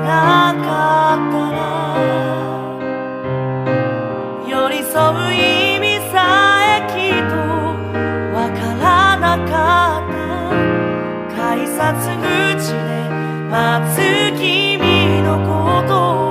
なかったら、寄り添う意味さえきっとわからなかった。改札口で待つ君のことを